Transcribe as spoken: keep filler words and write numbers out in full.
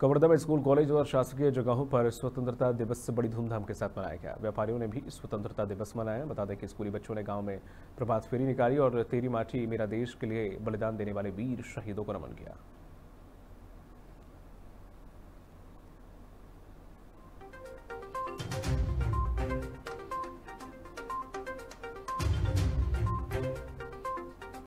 कवर्धा में school, college और शासकीय जगहों पर स्वतंत्रता दिवस बड़ी धूमधाम के साथ मनाया गया। व्यापारियों ने भी स्वतंत्रता दिवस मनाया। बता दें कि स्कूली बच्चों ने गांव में प्रभात फेरी निकाली और तेरी माटी मेरा देश के लिए बलिदान देने वाले वीर शहीदों को नमन किया।